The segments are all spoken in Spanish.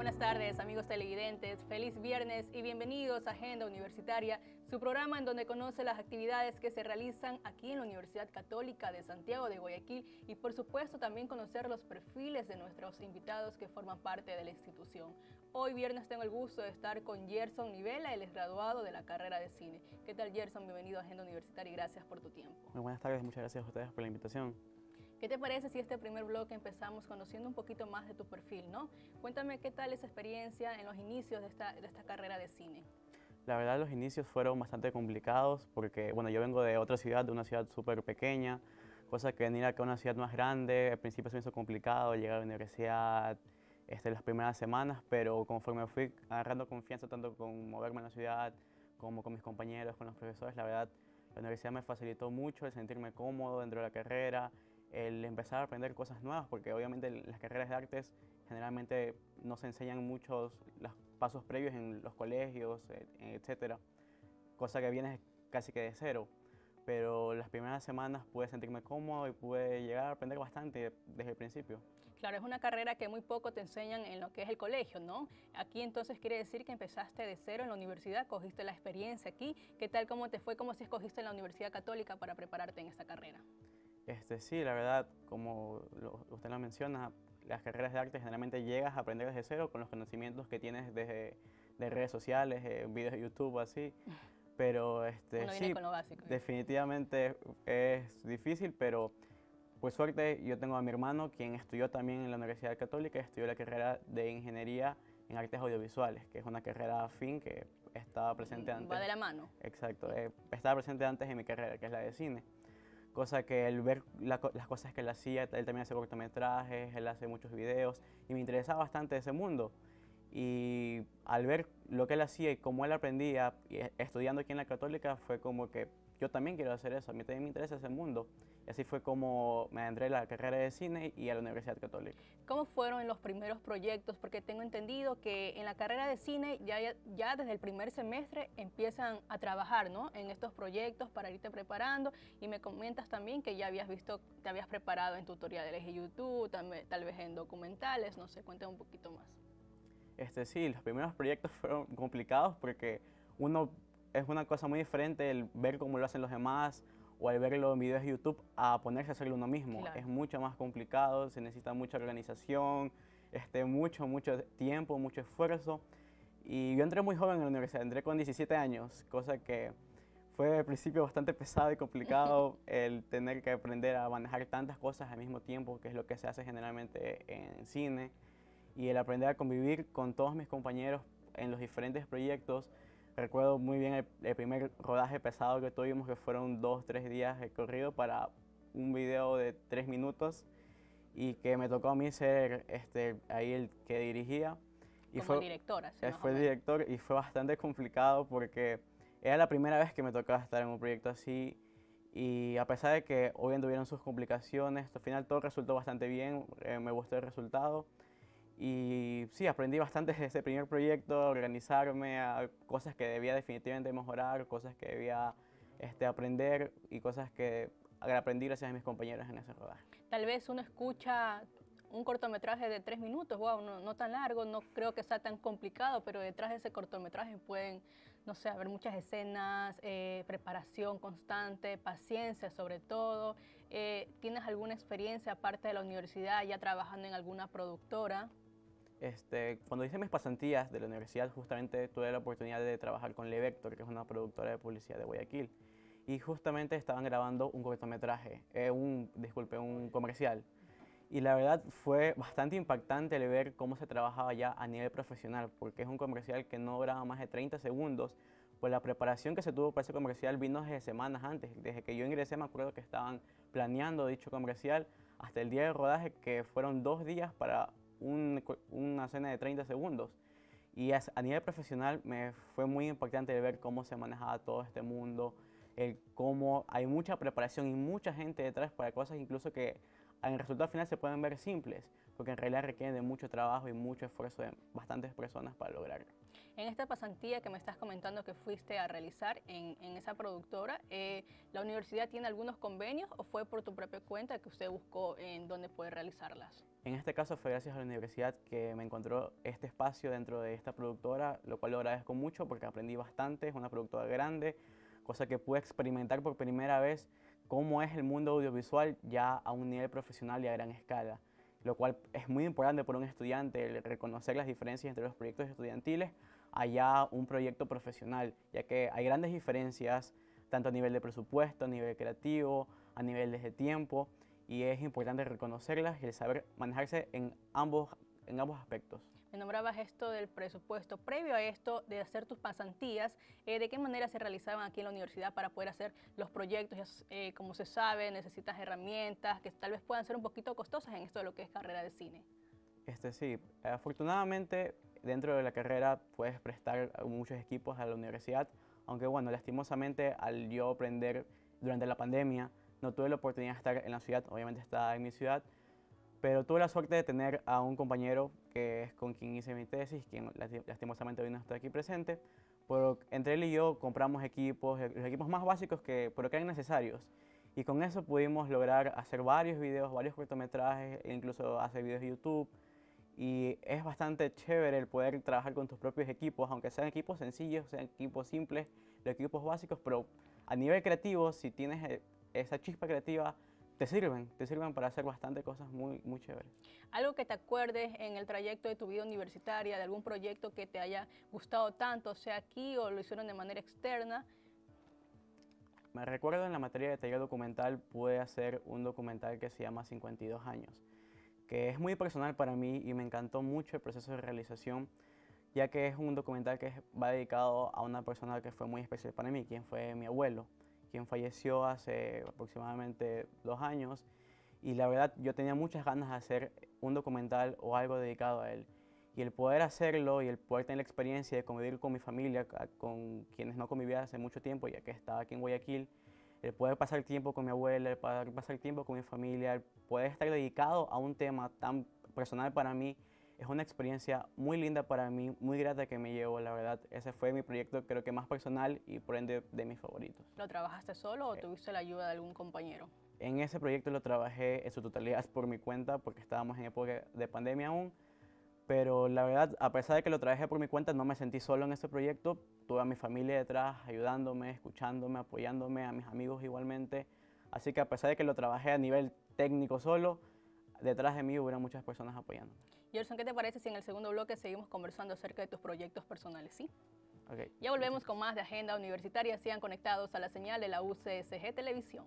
Buenas tardes, amigos televidentes. Feliz viernes y bienvenidos a Agenda Universitaria, su programa en donde conoce las actividades que se realizan aquí en la Universidad Católica de Santiago de Guayaquil y, por supuesto, también conocer los perfiles de nuestros invitados que forman parte de la institución. Hoy viernes tengo el gusto de estar con Gerson Nivela, él es graduado de la carrera de cine. ¿Qué tal, Gerson? Bienvenido a Agenda Universitaria y gracias por tu tiempo. Muy buenas tardes, muchas gracias a ustedes por la invitación. ¿Qué te parece si este primer bloque empezamos conociendo un poquito más de tu perfil, ¿no? Cuéntame qué tal esa experiencia en los inicios de esta carrera de cine. La verdad, los inicios fueron bastante complicados porque, bueno, yo vengo de otra ciudad, de una ciudad súper pequeña, cosa que venir acá a una ciudad más grande, al principio se me hizo complicado llegar a la universidad las primeras semanas, pero conforme fui agarrando confianza tanto con moverme en la ciudad como con mis compañeros, con los profesores, la verdad, la universidad me facilitó mucho el sentirme cómodo dentro de la carrera, el empezar a aprender cosas nuevas, porque obviamente las carreras de artes generalmente no se enseñan muchos los pasos previos en los colegios, etcétera, cosa que viene casi que de cero. Pero las primeras semanas pude sentirme cómodo y pude llegar a aprender bastante desde el principio. Claro, es una carrera que muy poco te enseñan en lo que es el colegio, ¿no? Aquí entonces quiere decir que empezaste de cero en la universidad, cogiste la experiencia aquí. ¿Qué tal, cómo te fue, cómo si escogiste en la Universidad Católica para prepararte en esta carrera? Sí, la verdad, como usted lo menciona, las carreras de arte generalmente llegas a aprender desde cero con los conocimientos que tienes de redes sociales, videos de YouTube, así. Pero Uno viene sí, con lo básico. definitivamente es difícil, pero por suerte yo tengo a mi hermano, quien estudió también en la Universidad Católica, estudió la carrera de Ingeniería en Artes Audiovisuales, que es una carrera afín que estaba presente antes. Va de la mano. Exacto, estaba presente antes en mi carrera, que es la de cine. Cosa que el ver las cosas que él hacía, él también hace cortometrajes, él hace muchos videos y me interesaba bastante ese mundo. Y al ver lo que él hacía y cómo él aprendía, y estudiando aquí en la Católica, fue como que yo también quiero hacer eso, a mí también me interesa ese mundo. Y así fue como me adentré a la carrera de cine y a la Universidad Católica. ¿Cómo fueron los primeros proyectos? Porque tengo entendido que en la carrera de cine ya desde el primer semestre empiezan a trabajar, ¿no?, en estos proyectos para irte preparando, y me comentas también que ya habías visto, te habías preparado en tutoriales de YouTube, tal vez en documentales, no sé, cuéntame un poquito más. Sí, los primeros proyectos fueron complicados porque es una cosa muy diferente el ver cómo lo hacen los demás o al verlo en videos de YouTube a ponerse a hacerlo uno mismo. Claro. Es mucho más complicado, se necesita mucha organización, mucho tiempo, mucho esfuerzo. Y yo entré muy joven en la universidad, entré con 17 años, cosa que fue al principio bastante pesado y complicado el tener que aprender a manejar tantas cosas al mismo tiempo, que es lo que se hace generalmente en cine, y el aprender a convivir con todos mis compañeros en los diferentes proyectos. Recuerdo muy bien el primer rodaje pesado que tuvimos, que fueron 2-3 días de corrido para un video de 3 minutos y que me tocó a mí ser ahí el que dirigía. Y Como directora, ¿sí? fue el director y fue bastante complicado porque era la primera vez que me tocaba estar en un proyecto así y a pesar de que obviamente tuvieron sus complicaciones, al final todo resultó bastante bien, me gustó el resultado. Y sí, aprendí bastante de ese primer proyecto, a organizarme, a cosas que debía definitivamente mejorar, cosas que debía aprender y cosas que aprendí gracias a mis compañeros en ese rodaje. Tal vez uno escucha un cortometraje de 3 minutos, wow, no tan largo, no creo que sea tan complicado, pero detrás de ese cortometraje pueden, no sé, haber muchas escenas, preparación constante, paciencia sobre todo. ¿Tienes alguna experiencia aparte de la universidad ya trabajando en alguna productora? Cuando hice mis pasantías de la universidad, justamente tuve la oportunidad de trabajar con Levector, que es una productora de publicidad de Guayaquil. Y justamente estaban grabando un cortometraje, un comercial. Y la verdad fue bastante impactante el ver cómo se trabajaba ya a nivel profesional, porque es un comercial que no duraba más de 30 segundos. Pues la preparación que se tuvo para ese comercial vino desde semanas antes. Desde que yo ingresé me acuerdo que estaban planeando dicho comercial hasta el día de rodaje, que fueron 2 días para una escena de 30 segundos. Y a nivel profesional me fue muy impactante el ver cómo se manejaba todo este mundo, cómo hay mucha preparación y mucha gente detrás para cosas incluso que en el resultado final se pueden ver simples, porque en realidad requieren de mucho trabajo y mucho esfuerzo de bastantes personas para lograrlo. En esta pasantía que me estás comentando que fuiste a realizar en esa productora, ¿la universidad tiene algunos convenios o fue por tu propia cuenta que usted buscó en dónde poder realizarlas? En este caso fue gracias a la universidad que me encontró este espacio dentro de esta productora, lo cual lo agradezco mucho porque aprendí bastante, es una productora grande, cosa que pude experimentar por primera vez cómo es el mundo audiovisual ya a un nivel profesional y a gran escala, lo cual es muy importante para un estudiante, el reconocer las diferencias entre los proyectos estudiantiles allá un proyecto profesional, ya que hay grandes diferencias tanto a nivel de presupuesto, a nivel creativo, a nivel de tiempo, y es importante reconocerlas y el saber manejarse en ambos aspectos. Me nombrabas esto del presupuesto. Previo a esto de hacer tus pasantías, ¿de qué manera se realizaban aquí en la universidad para poder hacer los proyectos? Como se sabe, necesitas herramientas que tal vez puedan ser un poquito costosas en esto de lo que es carrera de cine. Sí, afortunadamente dentro de la carrera puedes prestar muchos equipos a la universidad, aunque bueno, lastimosamente al yo aprender durante la pandemia no tuve la oportunidad de estar en la ciudad, obviamente estaba en mi ciudad, pero tuve la suerte de tener a un compañero que es con quien hice mi tesis, quien lastimosamente hoy no está aquí presente, pero entre él y yo compramos equipos, los equipos más básicos pero que eran necesarios. Y con eso pudimos lograr hacer varios videos, varios cortometrajes, e incluso hacer videos de YouTube. Y es bastante chévere el poder trabajar con tus propios equipos, aunque sean equipos sencillos, sean equipos simples, los equipos básicos, pero a nivel creativo, si tienes esa chispa creativa, te sirven para hacer bastante cosas muy, muy chéveres. Algo que te acuerdes en el trayecto de tu vida universitaria, de algún proyecto que te haya gustado tanto, sea aquí o lo hicieron de manera externa. Me recuerdo en la materia de taller documental, pude hacer un documental que se llama 52 años, que es muy personal para mí y me encantó mucho el proceso de realización, ya que es un documental que va dedicado a una persona que fue muy especial para mí, quien fue mi abuelo, quien falleció hace aproximadamente 2 años, y la verdad yo tenía muchas ganas de hacer un documental o algo dedicado a él, y el poder hacerlo y el poder tener la experiencia de convivir con mi familia, con quienes no convivía hace mucho tiempo, ya que estaba aquí en Guayaquil, el poder pasar tiempo con mi abuela, el poder pasar tiempo con mi familia, el poder estar dedicado a un tema tan personal para mí, es una experiencia muy linda para mí, muy grata que me llevo, la verdad. Ese fue mi proyecto, creo que más personal y por ende de mis favoritos. ¿Lo trabajaste solo o tuviste la ayuda de algún compañero? En ese proyecto lo trabajé en su totalidad por mi cuenta, porque estábamos en época de pandemia aún. Pero la verdad, a pesar de que lo trabajé por mi cuenta, no me sentí solo en ese proyecto. Tuve a mi familia detrás, ayudándome, escuchándome, apoyándome, a mis amigos igualmente. Así que a pesar de que lo trabajé a nivel técnico solo, detrás de mí hubo muchas personas apoyándome. Gerson, ¿qué te parece si en el segundo bloque seguimos conversando acerca de tus proyectos personales? ¿Sí? Okay. Ya volvemos con más de Agenda Universitaria. Sigan conectados a la señal de la UCSG Televisión.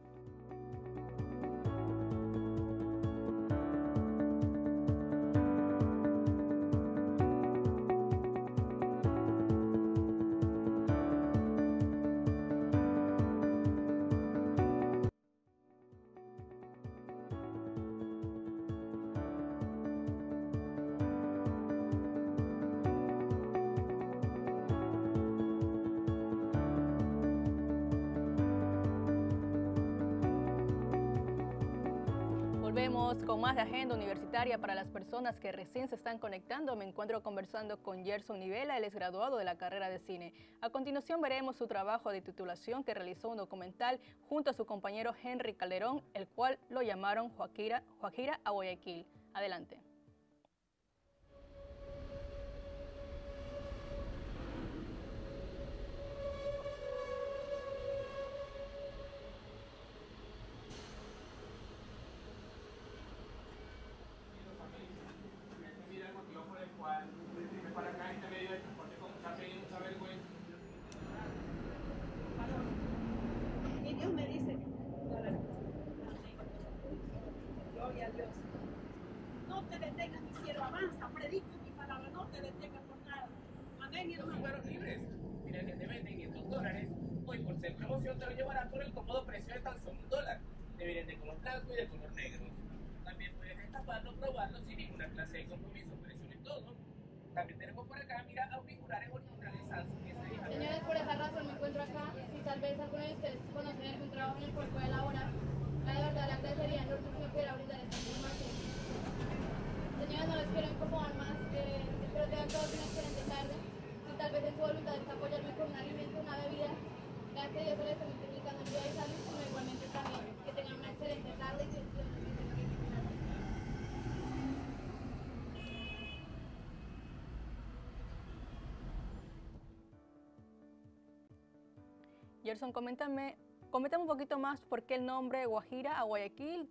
Volvemos con más de Agenda Universitaria para las personas que recién se están conectando. Me encuentro conversando con Gerson Nivela, él es graduado de la carrera de cine. A continuación veremos su trabajo de titulación que realizó un documental junto a su compañero Henry Calderón, el cual lo llamaron Guajira a Guayaquil. Adelante. No te detengas, mi cielo, avanza, predica mi palabra, no te detengas por nada. Amén. Y Los números libres. Mira que te venden en $2. Hoy por ser promoción te lo llevarán por el cómodo precio de tan solo $1. Te vienen de color blanco y de color negro. También puedes destaparlo, probarlo sin ninguna clase de compromiso, precio de todo. También tenemos por acá, mira, auriculares originales Samsung. Señores, por esa razón me encuentro acá. Si tal vez alguno de ustedes conocen algún trabajo en el cual pueda elaborar, la verdad le agradecería enorme si me pudiera brindar esta información. Señores, no les quiero incomodar más, espero tengan todos una excelente tarde. Si Gerson, coméntame un poquito más por qué el nombre Guajira a Guayaquil.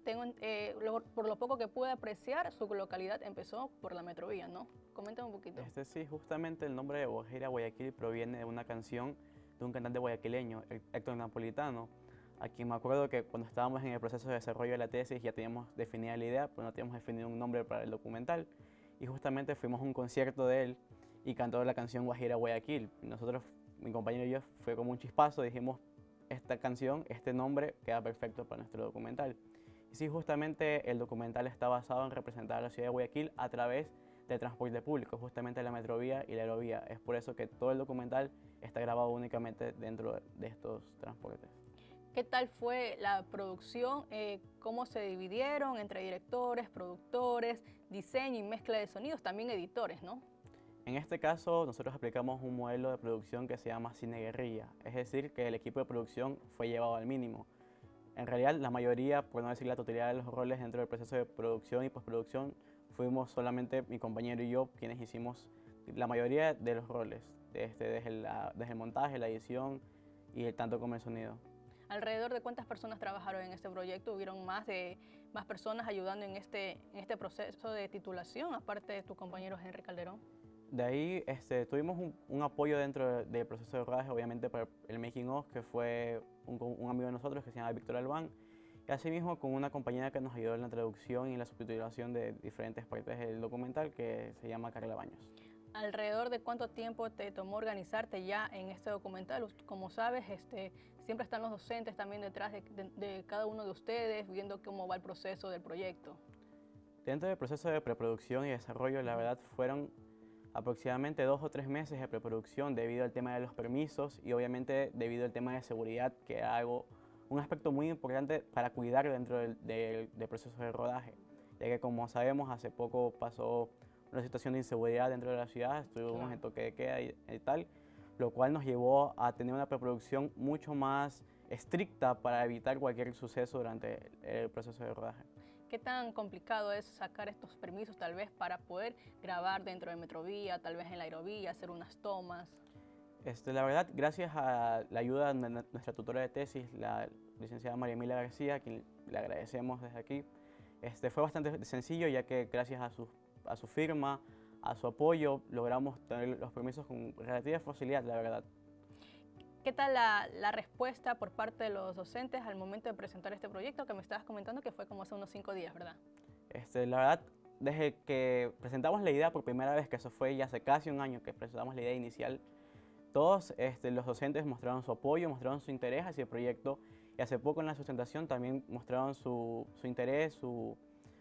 Por lo poco que pude apreciar, su localidad empezó por la Metrovía, ¿no? Coméntame un poquito. Sí, justamente el nombre de Guajira a Guayaquil proviene de una canción de un cantante guayaquileño, Héctor Napolitano, a quien me acuerdo que cuando estábamos en el proceso de desarrollo de la tesis ya teníamos definida la idea, pero no teníamos definido un nombre para el documental. Y justamente fuimos a un concierto de él y cantó la canción Guajira a Guayaquil. Nosotros, mi compañero y yo, fue como un chispazo, dijimos, esta canción, este nombre queda perfecto para nuestro documental. Y sí, justamente el documental está basado en representar a la ciudad de Guayaquil a través del transporte público, justamente la Metrovía y la Aerovía. Es por eso que todo el documental está grabado únicamente dentro de estos transportes. ¿Qué tal fue la producción? ¿Cómo se dividieron entre directores, productores, diseño y mezcla de sonidos, también editores, ¿no? En este caso, nosotros aplicamos un modelo de producción que se llama cine guerrilla, es decir, que el equipo de producción fue llevado al mínimo. En realidad, la mayoría, por no decir la totalidad de los roles dentro del proceso de producción y postproducción, fuimos solamente mi compañero y yo quienes hicimos la mayoría de los roles, desde el montaje, la edición y tanto como el sonido. ¿Alrededor de cuántas personas trabajaron en este proyecto? ¿Hubieron más personas ayudando en este proceso de titulación, aparte de tu compañero Henry Calderón? De ahí tuvimos un apoyo dentro del proceso de rodaje, obviamente para el making of, que fue un amigo de nosotros que se llama Víctor Albán, y asimismo con una compañera que nos ayudó en la traducción y la subtitulación de diferentes partes del documental, que se llama Carla Baños. ¿Alrededor de cuánto tiempo te tomó organizarte ya en este documental? Como sabes, siempre están los docentes también detrás de cada uno de ustedes, viendo cómo va el proceso del proyecto. Dentro del proceso de preproducción y desarrollo, la verdad, fueron aproximadamente 2 o 3 meses de preproducción debido al tema de los permisos y obviamente debido al tema de seguridad, que era un aspecto muy importante para cuidar dentro del proceso de rodaje, ya que como sabemos hace poco pasó una situación de inseguridad dentro de la ciudad, estuvimos en toque de queda y tal, lo cual nos llevó a tener una preproducción mucho más estricta para evitar cualquier suceso durante el proceso de rodaje. ¿Qué tan complicado es sacar estos permisos tal vez para poder grabar dentro de Metrovía, tal vez en la Aerovía, hacer unas tomas? La verdad, gracias a la ayuda de nuestra tutora de tesis, la licenciada María Emilia García, a quien le agradecemos desde aquí, fue bastante sencillo, ya que gracias a su firma, a su apoyo, logramos tener los permisos con relativa facilidad, la verdad. ¿Qué tal la respuesta por parte de los docentes al momento de presentar este proyecto que me estabas comentando que fue como hace unos 5 días, ¿verdad? La verdad, desde que presentamos la idea por primera vez, que eso fue ya hace casi un año que presentamos la idea inicial, todos los docentes mostraron su apoyo, mostraron su interés hacia el proyecto y hace poco en la sustentación también mostraron su interés, su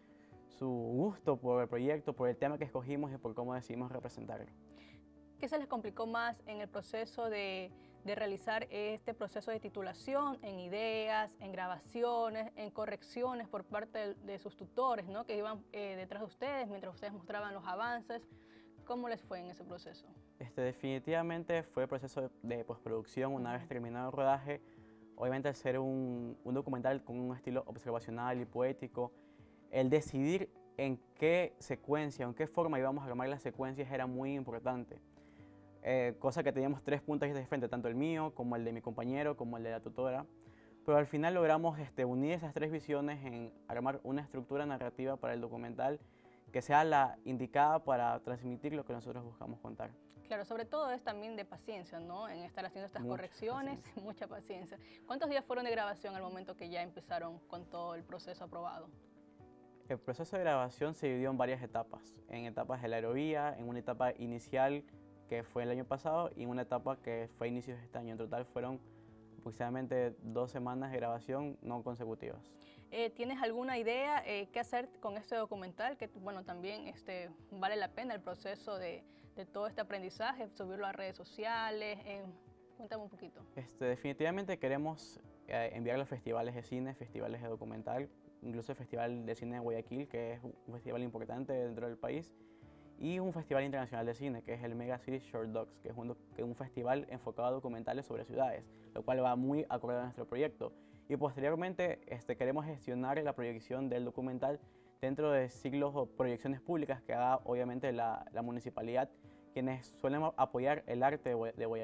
gusto por el proyecto, por el tema que escogimos y por cómo decidimos representarlo. ¿Qué se les complicó más en el proceso de realizar este proceso de titulación, en ideas, en grabaciones, en correcciones por parte de sus tutores, ¿no? Que iban detrás de ustedes mientras ustedes mostraban los avances? ¿Cómo les fue en ese proceso? Definitivamente fue el proceso de postproducción una vez terminado el rodaje. Obviamente al ser un documental con un estilo observacional y poético, el decidir en qué secuencia, en qué forma íbamos a armar las secuencias era muy importante. Cosa que teníamos 3 puntos de frente, tanto el mío, como el de mi compañero, como el de la tutora. Pero al final logramos unir esas 3 visiones en armar una estructura narrativa para el documental que sea la indicada para transmitir lo que nosotros buscamos contar. Claro, sobre todo es también de paciencia, ¿no? En estar haciendo estas correcciones, mucha paciencia. ¿Cuántos días fueron de grabación al momento que ya empezaron con todo el proceso aprobado? El proceso de grabación se dividió en varias etapas. En etapas de la aerovía, en una etapa inicial que fue el año pasado y en una etapa que fue a inicios de este año. En total fueron aproximadamente 2 semanas de grabación no consecutivas. ¿Tienes alguna idea qué hacer con este documental? Que bueno, también vale la pena el proceso de todo este aprendizaje, subirlo a redes sociales. Cuéntame un poquito. Definitivamente queremos enviarlo a festivales de cine, festivales de documental, incluso el Festival de Cine de Guayaquil, que es un festival importante dentro del país, y un festival internacional de cine, que es el Mega City Short Docs, que es un festival enfocado a documentales sobre ciudades, lo cual va muy acorde a nuestro proyecto. Y posteriormente queremos gestionar la proyección del documental dentro de ciclos o proyecciones públicas que haga obviamente la municipalidad, quienes suelen apoyar el arte de Guayaquil.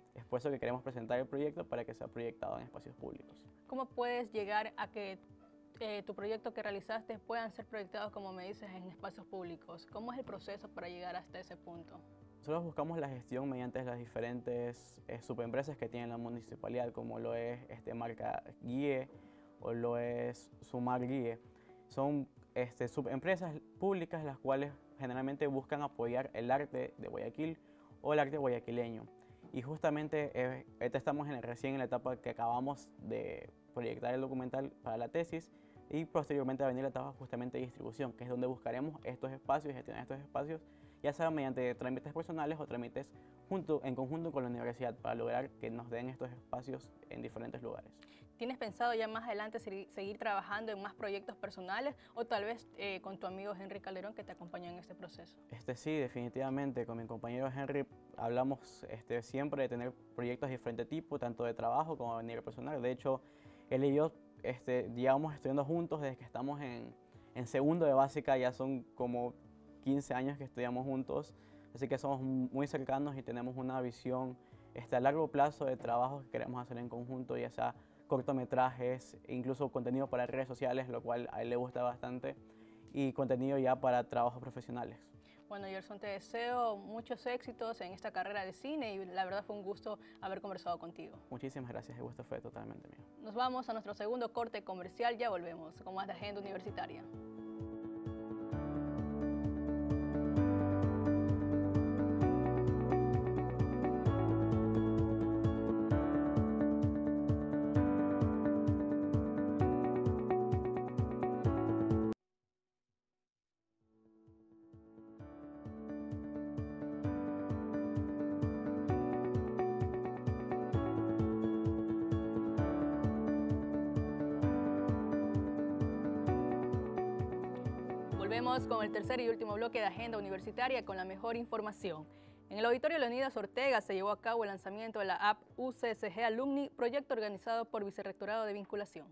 Es por eso que queremos presentar el proyecto para que sea proyectado en espacios públicos. ¿Cómo puedes llegar a que tu proyecto que realizaste puedan ser proyectados, como me dices, en espacios públicos? ¿Cómo es el proceso para llegar hasta ese punto? Nosotros buscamos la gestión mediante las diferentes subempresas que tiene la municipalidad, como lo es Marca Guíe o lo es Sumar Guíe. Son subempresas públicas las cuales generalmente buscan apoyar el arte de Guayaquil o el arte guayaquileño. Y justamente estamos recién en la etapa que acabamos de proyectar el documental para la tesis, y posteriormente va a venir la etapa justamente de distribución, que es donde buscaremos estos espacios y gestionar estos espacios, ya sea mediante trámites personales o trámites en conjunto con la universidad, para lograr que nos den estos espacios en diferentes lugares. ¿Tienes pensado ya más adelante seguir trabajando en más proyectos personales o tal vez con tu amigo Henry Calderón, que te acompaña en este proceso? Sí, definitivamente. Con mi compañero Henry hablamos siempre de tener proyectos de diferente tipo, tanto de trabajo como de nivel personal. De hecho, él y yo llevamos estudiando juntos desde que estamos en segundo de básica. Ya son como 15 años que estudiamos juntos, así que somos muy cercanos y tenemos una visión a largo plazo de trabajos que queremos hacer en conjunto, ya sea cortometrajes, incluso contenido para redes sociales, lo cual a él le gusta bastante, y contenido ya para trabajos profesionales. Bueno, Gerson, te deseo muchos éxitos en esta carrera de cine y la verdad fue un gusto haber conversado contigo. Muchísimas gracias, el gusto fue totalmente mío. Nos vamos a nuestro segundo corte comercial, ya volvemos con más de Agenda Universitaria. Volvemos con el tercer y último bloque de Agenda Universitaria con la mejor información. En el Auditorio Leonidas Ortega se llevó a cabo el lanzamiento de la app UCSG Alumni, proyecto organizado por Vicerrectorado de Vinculación.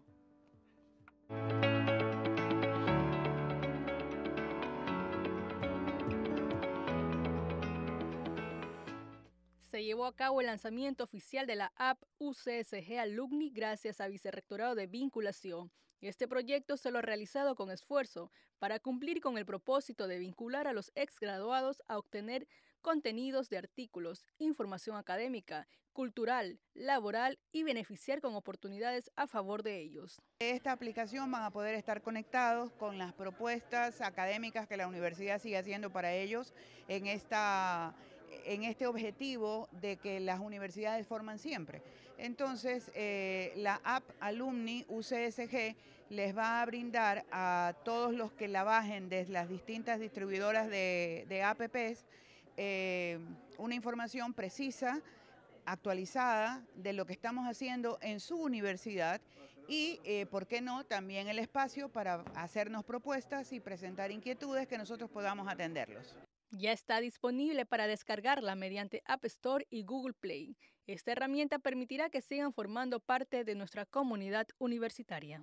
Se llevó a cabo el lanzamiento oficial de la app UCSG Alumni gracias a Vicerrectorado de Vinculación. Este proyecto se lo ha realizado con esfuerzo para cumplir con el propósito de vincular a los exgraduados a obtener contenidos de artículos, información académica, cultural, laboral y beneficiar con oportunidades a favor de ellos. Esta aplicación van a poder estar conectados con las propuestas académicas que la universidad sigue haciendo para ellos en este objetivo de que las universidades forman siempre. Entonces, la app Alumni UCSG les va a brindar a todos los que la bajen desde las distintas distribuidoras de apps una información precisa, actualizada de lo que estamos haciendo en su universidad y, ¿por qué no?, también el espacio para hacernos propuestas y presentar inquietudes que nosotros podamos atenderlos. Ya está disponible para descargarla mediante App Store y Google Play. Esta herramienta permitirá que sigan formando parte de nuestra comunidad universitaria.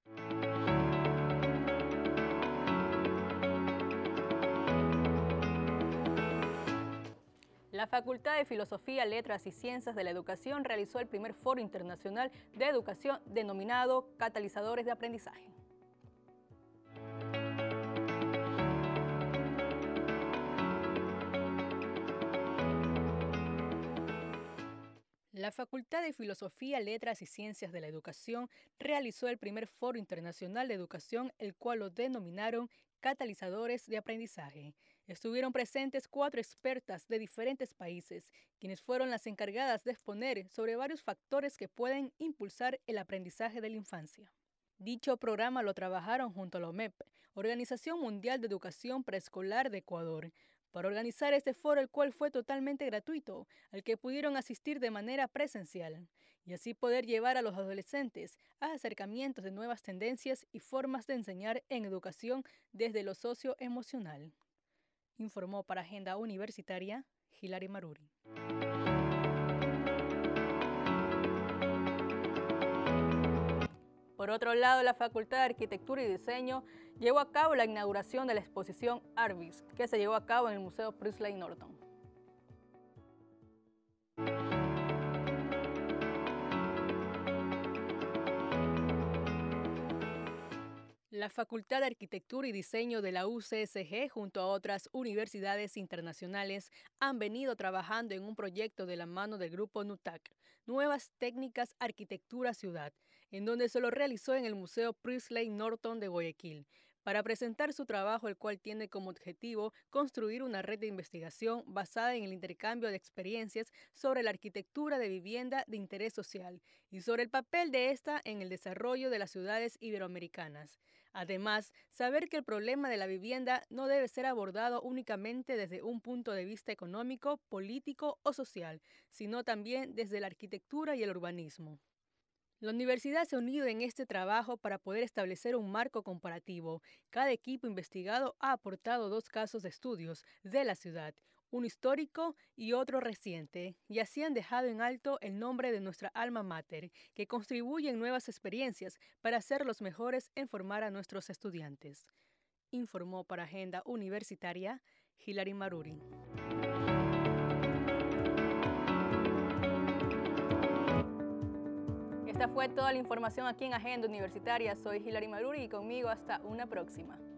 La Facultad de Filosofía, Letras y Ciencias de la Educación realizó el primer Foro Internacional de Educación denominado Catalizadores de Aprendizaje. La Facultad de Filosofía, Letras y Ciencias de la Educación realizó el primer Foro Internacional de Educación, el cual lo denominaron Catalizadores de Aprendizaje. Estuvieron presentes 4 expertas de diferentes países, quienes fueron las encargadas de exponer sobre varios factores que pueden impulsar el aprendizaje de la infancia. Dicho programa lo trabajaron junto a la OMEP, Organización Mundial de Educación Preescolar de Ecuador, para organizar este foro, el cual fue totalmente gratuito, al que pudieron asistir de manera presencial, y así poder llevar a los adolescentes a acercamientos de nuevas tendencias y formas de enseñar en educación desde lo socioemocional. Informó para Agenda Universitaria, Hilary Maruri. Por otro lado, la Facultad de Arquitectura y Diseño llevó a cabo la inauguración de la exposición Arbis, que se llevó a cabo en el Museo Priestley Norton. La Facultad de Arquitectura y Diseño de la UCSG, junto a otras universidades internacionales, han venido trabajando en un proyecto de la mano del grupo NUTAC, Nuevas Técnicas Arquitectura Ciudad, en donde se lo realizó en el Museo Priestley Norton de Guayaquil, para presentar su trabajo, el cual tiene como objetivo construir una red de investigación basada en el intercambio de experiencias sobre la arquitectura de vivienda de interés social y sobre el papel de esta en el desarrollo de las ciudades iberoamericanas. Además, saber que el problema de la vivienda no debe ser abordado únicamente desde un punto de vista económico, político o social, sino también desde la arquitectura y el urbanismo. La universidad se ha unido en este trabajo para poder establecer un marco comparativo. Cada equipo investigado ha aportado 2 casos de estudios de la ciudad, uno histórico y otro reciente, y así han dejado en alto el nombre de nuestra alma mater, que contribuye en nuevas experiencias para ser los mejores en formar a nuestros estudiantes. Informó para Agenda Universitaria Hilary Maruri. Esta fue toda la información aquí en Agenda Universitaria. Soy Hilary Maruri y conmigo hasta una próxima.